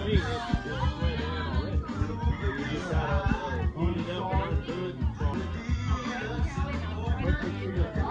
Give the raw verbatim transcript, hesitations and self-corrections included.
me, it's, it's sweating in already. You just gotta uh, heat it up and undo it.